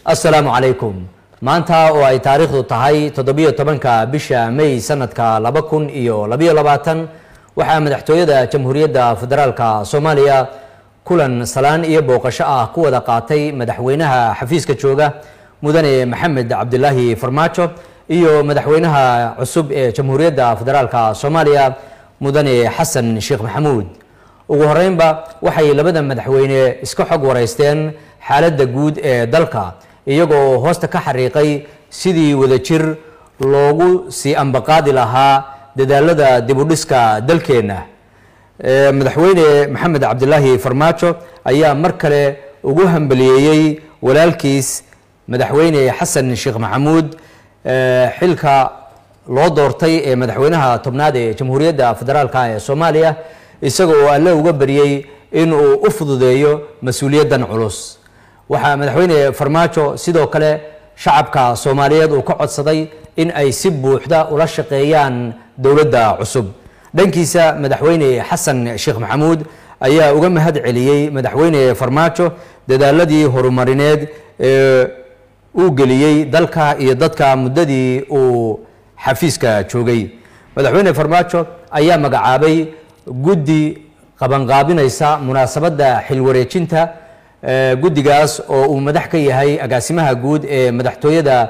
السلام عليكم. maanta oo ay taariikhdu tahay 17 bisha May sanadka 2022 waxaa madaxtooyada Jamhuuriyadda Federaalka Soomaaliya kulan salaan iyo booqasho ah ku wada qaatay madaxweynaha xafiiska jooga mudane Maxamed Cabdilaahi Farmaajo iyo madaxweynaha cusub ee Jamhuuriyadda Federaalka Soomaaliya mudane Xasan Sheekh Maxamuud. ugu horeynba waxay labada madaxweyne iska xog wareysteen xaaladda guud ee dalka iyagoo hoosta ka xariiqay sidii wadajir loogu sii ambaqaadi lahaa dadaalada dib u dhiska dalkeena. madaxweyne Maxamed Cabdilaahi Farmaajo ayaa mar kale ugu hambaliyeeyay walaalkiis madaxweyne Xasan Sheekh Maxamuud xilka loo doortay ee madaxweynaha tobnaad ee Jamhuuriyadda Federaalka ee Soomaaliya isagoo alle uga bariyay in uu u fududeeyo mas'uuliyaddan culus. waxaa madaxweyne Farmaajo sidoo kale shacabka Soomaaliyeed uu ka codsaday in ay si buuxda ula shaqeeyaan dawladda cusub. dhankiisa madaxweyne Xasan Sheekh Maxamuud ayaa uga mahad celiyay madaxweyne Farmaajo dadaaladii horumarineed ee uu geliyay dalka iyo dadka muddadii uu xafiiska joogay. madaxweyne Farmaajo ayaa magacaabay guddi qabanqaabinaysa munaasabadda xilwareejinta guddigaas oo uu madax ka yahay agaasimaha guud ee madaxtooyada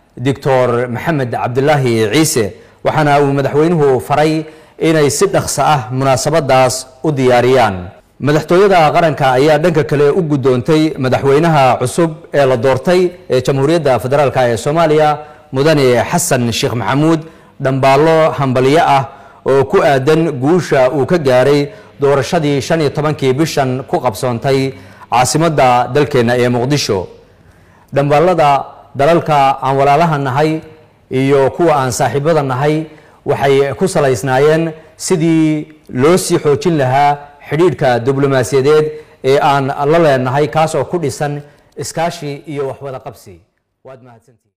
Dr. Maxamed Cabdilaahi Ciise, waxaana uu madaxweynuhu faray inay si dhaqso ah munaasabadaas u diyaariyaan. madaxtooyada qaranka ayaa dhanka kale u gudoontay madaxweynaha cusub ee la doortay ee Jamhuuriyadda Federaalka ee Soomaaliya mudane Xasan Sheekh Maxamuud dambaallo hambaliye ah oo ku aadan guusha uu ka gaaray doorashadii 15 bishan ku qabsoontay caasimadda dalkeena ee Muqdisho. dambaalada dalalka aan walaalaha nahay iyo kuwa aan saaxiibada nahay waxay ku salaysnaayeen sidii loo sii xoojin lahaa xidhiidhka diblomaasiyadeed ee aan la leenahay kaas oo ku dhisan iskaashi iyo wax wada qabsi. waad mahadsantihiin.